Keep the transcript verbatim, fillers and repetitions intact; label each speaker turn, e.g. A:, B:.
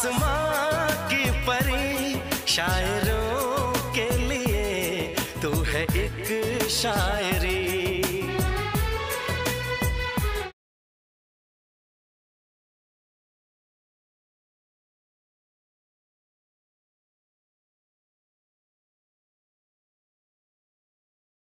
A: आसमां की परी शायरों के लिए तू है एक शायर।